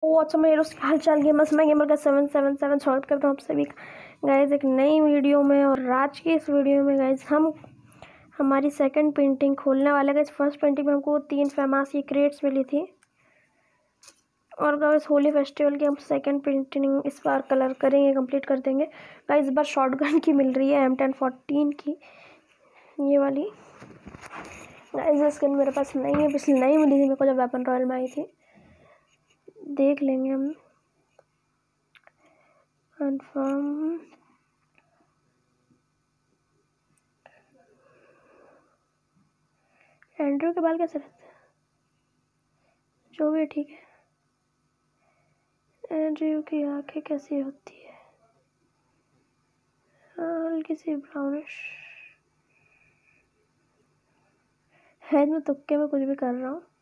WhatsApp में उसके हाल चाल गेमर्स में गेमर का 777 स्वागत करता हूँ आप सभी का गाइज एक नई वीडियो में। और आज की इस वीडियो में गाइज हम हमारी सेकंड पेंटिंग खोलने वाले। गाइज फर्स्ट पेंटिंग में हमको 3 फेमस की क्रेट्स मिली थी और गाइज होली फेस्टिवल की हम सेकंड पेंटिंग इस बार कलर करेंगे, कंप्लीट कर देंगे। गाइज इस बार शॉटगन की मिल रही है M1014 की, ये वाली। गाइज स्किन मेरे पास नहीं है, पिछली नहीं मिली थी मेरे को जब वेपन रॉयल में आई थी। देख लेंगे हम। कन्फर्म एंड्रू के बाल कैसे रहते हैं, जो भी ठीक है। एंड्रू की आंखें कैसी होती है, हल्की सी ब्राउनिश है। मैं तुक्के में कुछ भी कर रहा हूँ,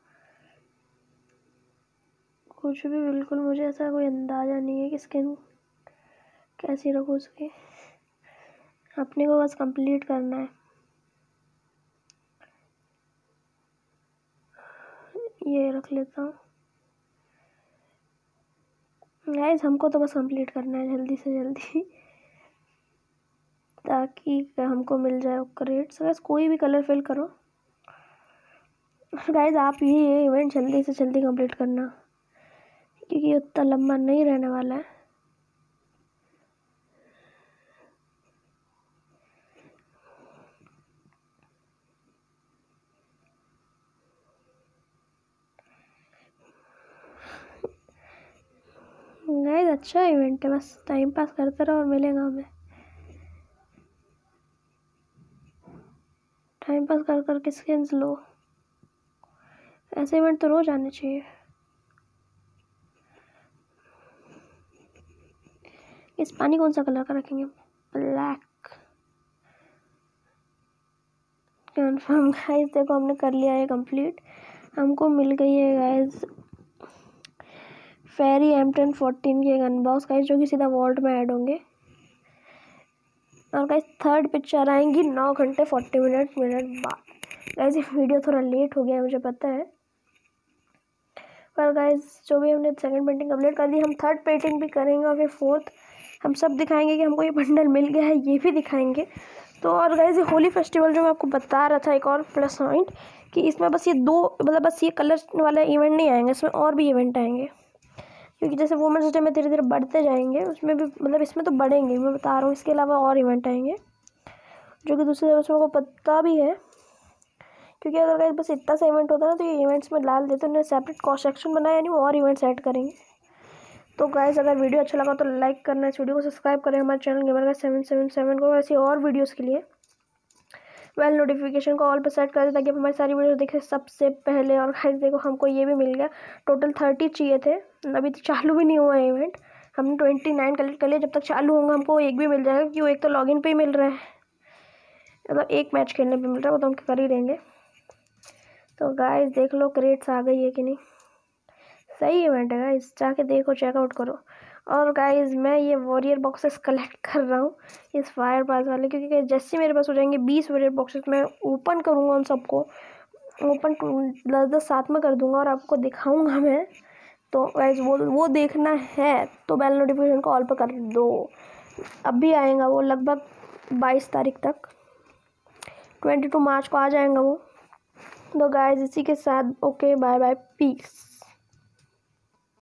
कुछ भी, बिल्कुल मुझे ऐसा कोई अंदाज़ा नहीं है कि स्किन कैसी रखूँ उसकी। अपने को बस कंप्लीट करना है। ये रख लेता हूँ गाइस, हमको तो बस कंप्लीट करना है जल्दी से जल्दी ताकि हमको मिल जाए क्रेट्स। गाइस कोई भी कलर फिल करो गाइस, आप ये इवेंट जल्दी से जल्दी कंप्लीट करना क्योंकि ये उतना लंबा नहीं रहने वाला है। गाइस अच्छा इवेंट है, बस टाइम पास करते रहो और मिलेगा हमें। टाइम पास कर कर के स्किन्स लो। ऐसे इवेंट तो रोज आने चाहिए। इस पानी कौन सा कलर का रखेंगे? ब्लैक। कन्फर्म गाइस, देखो हमने कर लिया है कंप्लीट। हमको मिल गई है गाइस फेरी M1014 की गन बॉक्स गाइस, जो कि सीधा वॉल्ट में ऐड होंगे। और गाइस थर्ड पिक्चर आएंगी 9 घंटे 40 मिनट बाद। गाइस ये वीडियो थोड़ा लेट हो गया है, मुझे पता है, पर गाइस जो भी हमने सेकंड पेंटिंग कंप्लीट कर दी, हम थर्ड पेंटिंग भी करेंगे और फिर फोर्थ हम सब दिखाएंगे कि हमको ये बंडल मिल गया है, ये भी दिखाएंगे। तो और गाइस ये होली फेस्टिवल जो मैं आपको बता रहा था, एक और प्लस पॉइंट कि इसमें बस ये दो, मतलब बस ये कलर वाला इवेंट नहीं आएंगे, इसमें और भी इवेंट आएंगे। क्योंकि जैसे वुमेंस डे में धीरे धीरे बढ़ते जाएंगे, उसमें भी मतलब इसमें तो बढ़ेंगे, मैं बता रहा हूँ। इसके अलावा और इवेंट आएंगे जो कि दूसरे दोस्तों को पता भी है, क्योंकि अगर गाइस बस इतना सा इवेंट होता ना तो ये इवेंट्स में डाल देते, उन्होंने सेपरेट कॉस्ट सेक्शन बनाया, यानी वो और इवेंट्स ऐड करेंगे। तो गाइस अगर वीडियो अच्छा लगा तो लाइक करना, इस वीडियो को सब्सक्राइब करें हमारे चैनल गेमर का 777 को। ऐसी और वीडियोस के लिए वेल नोटिफिकेशन को ऑल पर सेट कर दे ताकि आप हमारी सारी वीडियो देखें सबसे पहले। और गाइस देखो हमको ये भी मिल गया, टोटल 30 चाहिए थे, अभी तो चालू भी नहीं हुआ है इवेंट। हमने 29 कलेक्ट कर लिया, जब तक चालू होगा हमको एक भी मिल जाएगा, क्योंकि वो एक तो लॉगिन पे ही मिल रहा है, मतलब एक मैच खेलने पे मिल रहा है, वो तो हम कर ही देंगे। तो गाइस देख लो क्रेट्स आ गई है कि नहीं, सही इवेंट है गाइस, जाके देखो, चेकआउट करो। और गाइस मैं ये वॉरियर बॉक्सेस कलेक्ट कर रहा हूँ इस फायर पास वाले, क्योंकि जैसे मेरे पास हो जाएंगे 20 वॉरियर बॉक्सेस, मैं ओपन करूँगा उन सबको, ओपन 10-10 साथ में कर दूंगा और आपको दिखाऊंगा मैं। तो गाइस वो देखना है तो बेल नोटिफिकेशन को ऑल पर कर दो। अभी आएगा वो लगभग 22 तारीख तक, 22 मार्च को आ जाएगा वो। तो गाइस इसी के साथ ओके बाय बाय पीस।